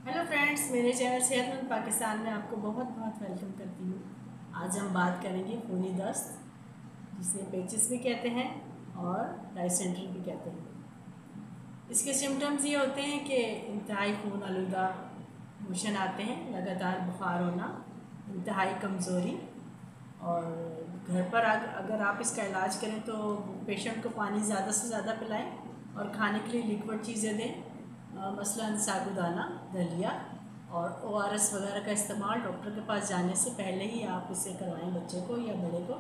Hello friends, मेरे channel सेहतमंद पाकिस्तान में आपको बहुत बहुत वेलकम करती हूँ। आज हम बात करेंगे खूनी दस्त, जिसे पेचिस भी कहते हैं और डायसेंट्री भी कहते हैं। इसके सिम्टम्स ये होते हैं कि इंतहाई खून आलूदा मोशन आते हैं, लगातार बुखार होना, इंतहाई कमज़ोरी। और घर पर अगर आप इसका इलाज करें तो पेशेंट को पानी ज़्यादा से ज़्यादा पिलाएं और खाने के लिए लिक्विड चीज़ें दें, मसलन साबूदाना, दलिया और ORS वगैरह का इस्तेमाल डॉक्टर के पास जाने से पहले ही आप इसे करवाएं बच्चे को या बड़े को।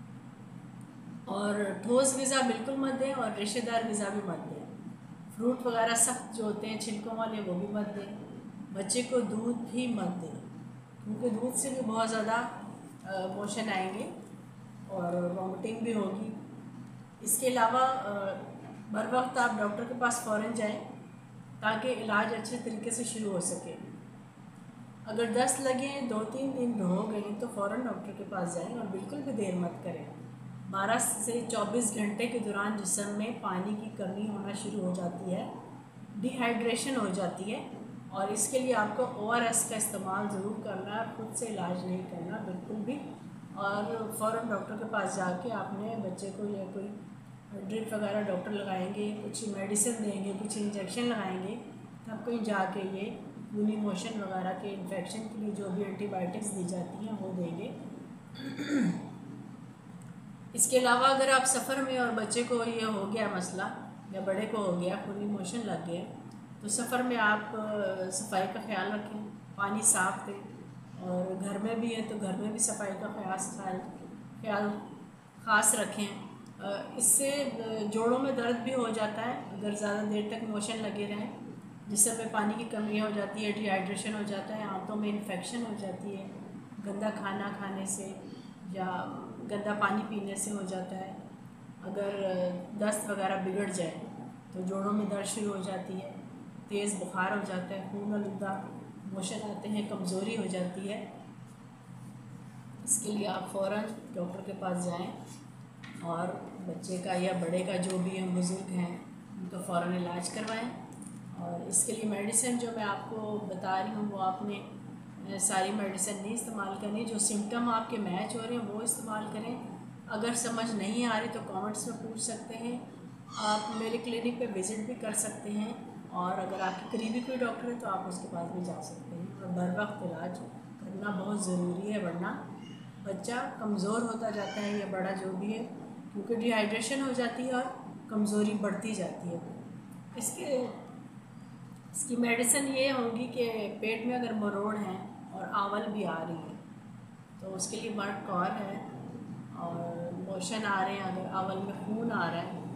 और ठोस ग़िज़ा बिल्कुल मत दें और रेशेदार ग़िज़ा भी मत दें। फ्रूट वगैरह सख्त जो होते हैं छिलकों वाले वो भी मत दें। बच्चे को दूध भी मत दें, क्योंकि दूध से भी बहुत ज़्यादा मोशन आएंगे और वॉमिटिंग भी होगी। इसके अलावा बर वक्त आप डॉक्टर के पास फ़ौरन जाएं ताकि इलाज अच्छे तरीके से शुरू हो सके। अगर दस्त लगे 2-3 दिन हो गए तो फ़ौरन डॉक्टर के पास जाएं और बिल्कुल भी देर मत करें। 12 से 24 घंटे के दौरान जिस्म में पानी की कमी होना शुरू हो जाती है, डिहाइड्रेशन हो जाती है, और इसके लिए आपको ORS का इस्तेमाल ज़रूर करना है, खुद से इलाज नहीं करना बिल्कुल भी। और फ़ौरन डॉक्टर के पास जाके आपने बच्चे को या कोई ड्रिप वगैरह डॉक्टर लगाएंगे, कुछ मेडिसिन देंगे, कुछ इंजेक्शन लगाएंगे, तब कहीं जाके ये खूनी मोशन वगैरह के इन्फेक्शन के लिए जो भी एंटीबायोटिक्स दी जाती हैं वो देंगे। इसके अलावा अगर आप सफ़र में और बच्चे को ये हो गया मसला या बड़े को हो गया खूनी मोशन लग गया, तो सफ़र में आप सफाई का ख्याल रखें, पानी साफ दें, और घर में भी है तो घर में भी सफाई का ख्याल ख़ास रखें। इससे जोड़ों में दर्द भी हो जाता है अगर ज़्यादा देर तक मोशन लगे रहें, जिससे में पानी की कमी हो जाती है, डिहाइड्रेशन हो जाता है, आंतों में इन्फेक्शन हो जाती है, गंदा खाना खाने से या गंदा पानी पीने से हो जाता है। अगर दस्त वगैरह बिगड़ जाए तो जोड़ों में दर्द शुरू हो जाती है, तेज़ बुखार हो जाता है, खून आलूदा मोशन आते हैं, कमज़ोरी हो जाती है। इसके लिए आप फ़ौरन डॉक्टर के पास जाएं और बच्चे का या बड़े का जो भी हम बुज़ुर्ग हैं उनका फ़ौरन इलाज करवाएं। और इसके लिए मेडिसिन जो मैं आपको बता रही हूँ वो आपने सारी मेडिसिन नहीं इस्तेमाल करनी, जो सिम्टम आपके मैच हो रहे हैं वो इस्तेमाल करें। अगर समझ नहीं आ रही तो कमेंट्स में पूछ सकते हैं, आप मेरे क्लिनिक पे विज़िट भी कर सकते हैं, और अगर आपके करीबी कोई डॉक्टर है तो आप उसके पास भी जा सकते हैं। और बर वक्त इलाज करना बहुत ज़रूरी है, वरना बच्चा कमज़ोर होता जाता है या बड़ा जो भी है, क्योंकि डिहाइड्रेशन हो जाती है और कमज़ोरी बढ़ती जाती है। इसकी मेडिसिन ये होगी कि पेट में अगर मरोड़ है और आवल भी आ रही है तो उसके लिए मर्क कॉर है, और मोशन आ रहे हैं, अगर आवल में खून आ रहा है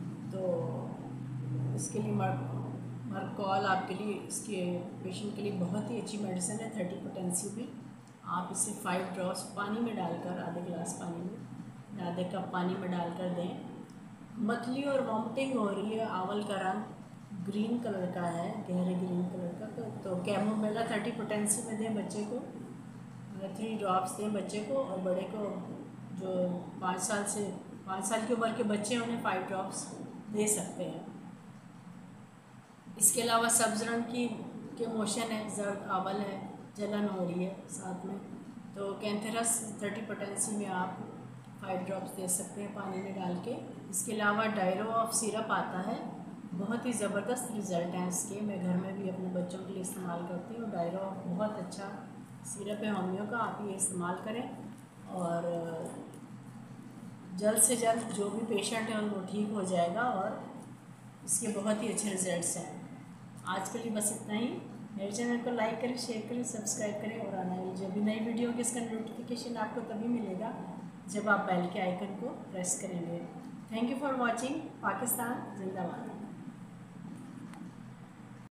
तो इसके लिए मर्कॉल आपके लिए, इसके पेशेंट के लिए बहुत ही अच्छी मेडिसिन है। 30 पोटेंसी में आप इसे 5 ड्रॉप्स पानी में डालकर, आधे गिलास पानी में, आधे कप पानी में डालकर दें। मतली और वॉमिटिंग हो रही है, आवल का रंग ग्रीन कलर का है, गहरे ग्रीन कलर का, तो कैमोमिला 30 पोटेंसी में दें बच्चे को, 3 ड्रॉप्स दें बच्चे को, और बड़े को जो 5 साल की उम्र के बच्चे हैं उन्हें 5 ड्रॉप्स दे सकते हैं। इसके अलावा सब्ज़ रंग के मोशन है, जर्द आवल है, जलन हो रही है साथ में, तो कैंथेरस 30 पोटेंसी में आप 5 ड्रॉप्स दे सकते हैं पानी में डाल के। इसके अलावा डायरो ऑफ सिरप आता है, बहुत ही ज़बरदस्त रिज़ल्ट हैं इसके, मैं घर में भी अपने बच्चों के लिए इस्तेमाल करती हूँ। डायरो बहुत अच्छा सिरप है होमियो का, आप ये इस्तेमाल करें और जल्द से जल्द जो भी पेशेंट है उनको ठीक हो जाएगा, और इसके बहुत ही अच्छे रिज़ल्ट्स हैं। आज के लिए बस इतना ही। मेरे चैनल को लाइक करें, शेयर करें, सब्सक्राइब करें, और आने वाली जो भी नई वीडियो होगी इसका नोटिफिकेशन आपको तभी मिलेगा जब आप बेल के आइकन को प्रेस करेंगे। Thank you for watching. Pakistan जिंदाबाद।